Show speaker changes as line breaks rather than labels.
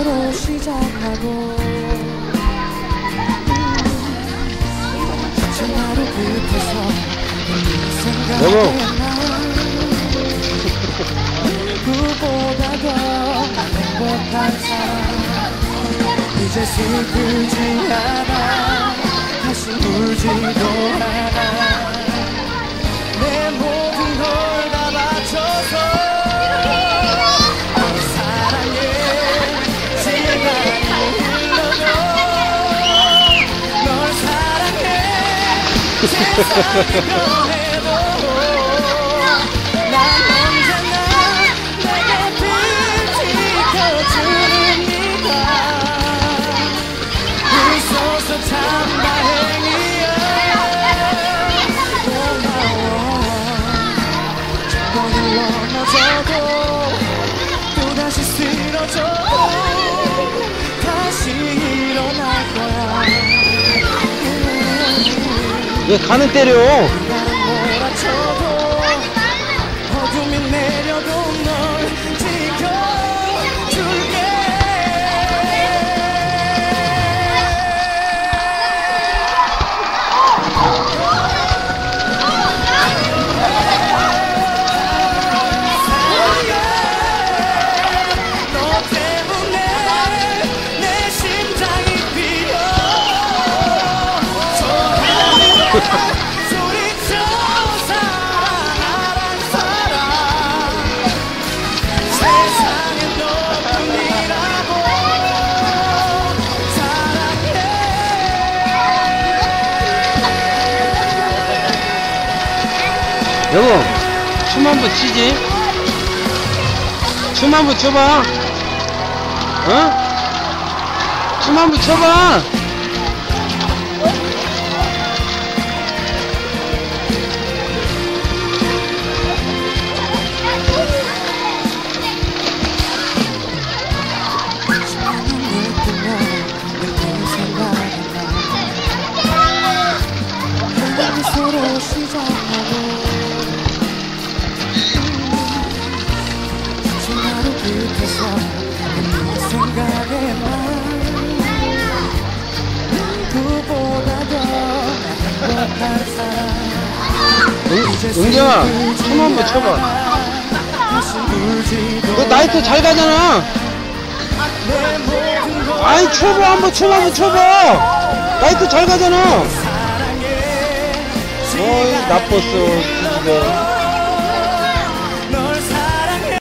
서로 시작하고 하루 끝에서
여보
누구보다 더 행복한 사람 이제 슬프지 않아 다시 울지도 않아 내 모든 걸 다 바쳐서 널 사랑해 시간이 흘러도 널 사랑해 세상이 변해도 난 언제나 내 곁을 지켜주는 네가 있어서 참 다행이야 고마워 번을 넘어져도 또다시 쓰러져도 다시 일어날 거야
왜 간을 때려?
몰아쳐도 어둠이 내려도 널 지켜줄게 너 때문에 내 심장이 뛰어 소리쳐 사랑하란 사람 세상에 너뿐이라고 사랑해
여보 춤 한번 치지? 춤 한번 춰봐. 어? 춤 한번 춰봐.
서로 시작하고 하루 끝에서 네 생각에만 누구보다 더 행복한 사람
은경아 춤 한번 춰봐.
다시 울지도
너 나이트 잘 가잖아.
내 모든 걸
아이 춰봐 한번 춤 한번 춰봐. 나이트 잘 가잖아.
사랑해
어이 나빴어.